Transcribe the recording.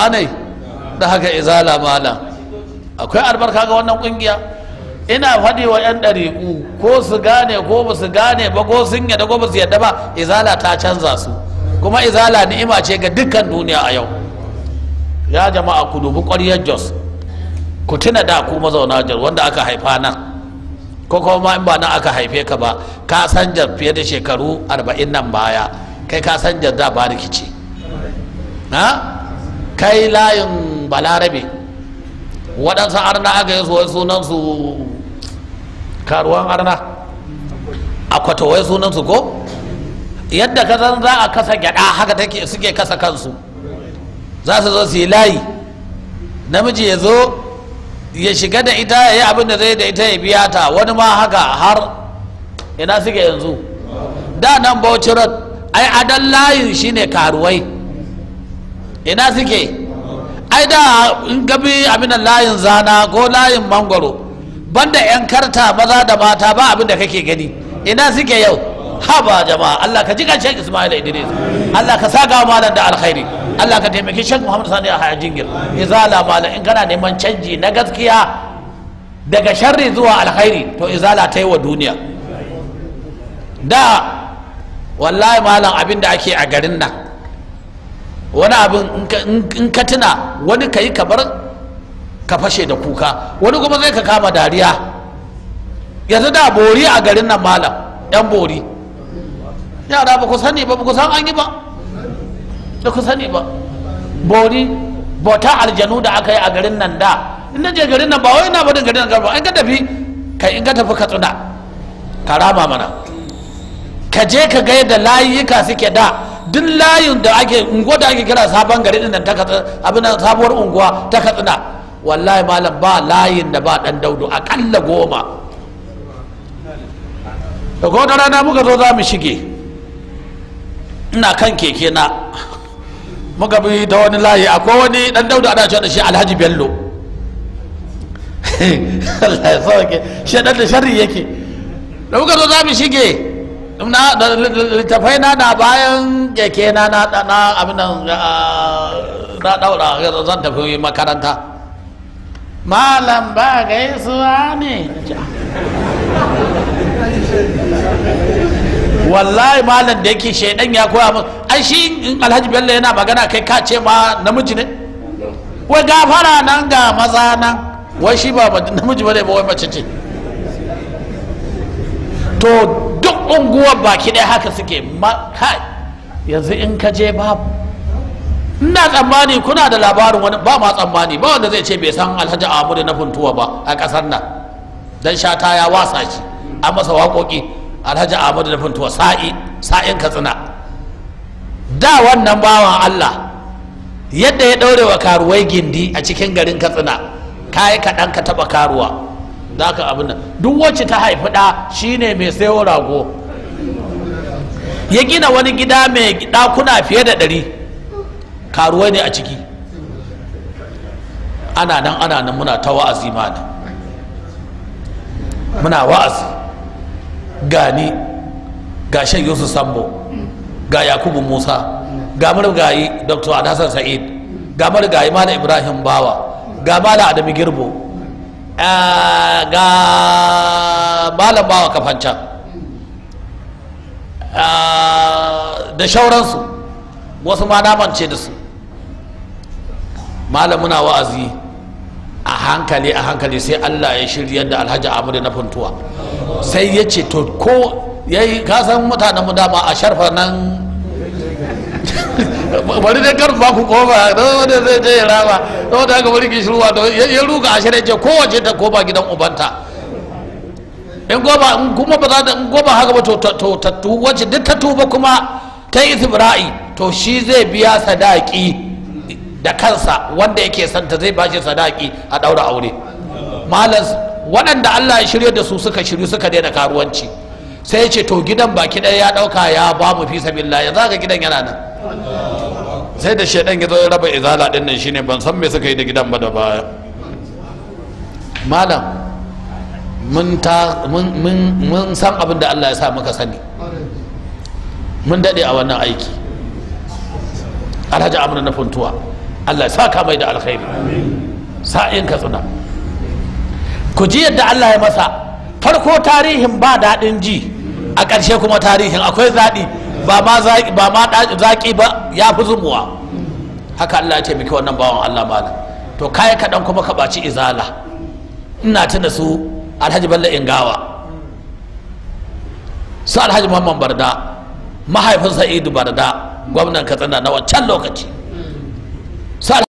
gane da haka izala malam akwai albarka ga wannan kungiya. Ina faɗi wa 'yan ɗariƙu ko su gane ko ba su gane ba ko sun yadda ko ba su yadda ba, izala ta canza su, kuma izala ni'ima ce ga dukkan duniya a yau. Ya jama'a ku dubi ƙwaryar Jos, ku tuna da ku mazauna Jos wanda aka haifa nan, ko kuma in ba nan aka haife ka ba, ka san Jos fiye da shekaru 40 nan baya, kai ka san Jos da ba rikici. Kai layin Balarabe, waɗansu arna aka yi sunansu karuwan arna, akwato wai sunansu ko, yadda ka san za a kasa gyada haka take suke kasa kansu, za su zo su yi layi, namiji ya zo ya shiga da ita ya yi abin da zai da ita ya biya ta, wani ma haka har ina suke yanzu. Da nan Bauchi Road ai adan layin shine karuwai, ina suke. Ai da in gabi abin layin Zana ko layin Mangwaro, banda 'yan karta maza da mata ba abin da kake gani, ina suke yau. Haba jama'a, Allah ka ji kan Sheikh Ismail Idris, Allah ka saka malam da alkhairi, Allah ka taimaki Sheikh Muhammad Sani a Haya Jingir. Izala malam, in kana neman canji na gaskiya daga sharri zuwa alkhairi, to izala ta yi wa duniya. Da wallahi malam abin da ake a garin nan, wani abin in ka tuna wani ka yi kamar ka fashe da kuka, wani kuma zai ka kama dariya. Yanzu da bori a garin nan malam, 'yan bori, yara ba ku sani ba, ba ku san an yi ba, da ku sani ba. Bori bauta aljanu da aka yi a garin nan da, in na je garin nan ba wai na barin garin nan ba, in ka tafi kai, in ka tafi Katsina ka rama mana, ka je ka ga yadda layuka suke da. Duk layin da ake unguwa da ake kira sabon gari din nan ta Katsina, abin sabuwar unguwa ta Katsina, wallahi malam ba layin da ba dan Daudu akalla 10. Da wata rana muka zo za mu shige, ina kan keke na, muka bi ta wani layi, akwai wani dan Daudu ana cewa da shi Alhaji Bello. Allah ya sauke, shi dan da sharri yake. Da muka zo za mu shige, littafai na bayan keke na abin nan na daura zan tafi makaranta. Malam ba gaisuwa ne. Wallahi malam da yake shaidan ya koya min, ai shi in Alhaji Bello yana magana kai ka ce ma namiji ne. Wai gafara nan ga maza nan, wai shi ba namiji bane ba, wai mace ce. To duk unguwar baki ɗaya haka suke. Kai yanzu in ka je babu, ina tsammani kuna da labarin wani, ba ma tsammani ba wanda zai ce bai san Alhaji Ahmadu na Funtuwa ba a ƙasar nan, dan Shata ya wasa shi, an masa waƙoƙi. Alhaji Ahmadu na Funtuwa sa'in Katsina. Da wannan bawan Allah yadda ya ɗaure wa karuwai gindi a cikin garin Katsina, kayi kaɗan ka taɓa karuwa da aka abin nan. Duk wacce ta haifi ɗa shine mai sayo rago, ya gina wani gida mai ɗakuna fiye da 100, karuwai ne a ciki. Ana nan muna ta wa'azi mana, muna wa'azi, gani ga Sheikh Yusuf Sambo, ga Yakubu Musa, ga marigayi Dr. Alhassan Sa'id, ga marigayi Malam Ibrahim Bawa, ga Malam Adamu Girbo, ga Malam Bawa Kafancan, da shauransu, wasu ma namance da su. Malam muna wa'azi a hankali sai Allah ya shirya da Alhaji Ahmadu na Funtuwa, sai ya ce to ko yayi, ka san mutanen mu dama a sharfa nan bari dai kar ba ku kofa da wanda zai je ya raba, da wanda aka bari ki shirwa, to ya ruga a shirye ce kowace ta koma gidan ubanta. In kuma ba za ta, in goma haka ba to wacce duk ta tuba kuma ta yi istibra'i, to shi zai biya sadaki da kansa, wanda yake santa zai bashi sadaki a daura aure. Malam waɗanda Allah ya shirye da su suka shiryu suka daina karuwanci, sai ya ce to gidan baki ɗaya ya ɗauka ya ba mu fi sabilillah, ya zaga gidan yana nan. Sai da shaidan ya zo ya raba izala ɗin nan, shine ban san me suka yi da gidan ba da baya. Malam mun san abin da Allah ya sa muka sani, mun daɗe a wannan aiki. Alhaji Amr na Funtuwa Allah ya saka mai da alkhairi sa'in Katsina. Ku ji yadda Allah ya masa, farko tarihin ba daɗin ji, a ƙarshe kuma tarihin akwai zaɗi, ba ma zaƙi ba, ya fi zumuwa. Haka Allah ya ce miki wannan bawan Allah malam. To kai kaɗan kuma ka ɓaci izala. Ina tuna su Alhaji Bello Ingawa, su Alhaji Muhammad Barda, mahaifin Sa'idu Barda, gwamnan Katsina na wancan lokaci.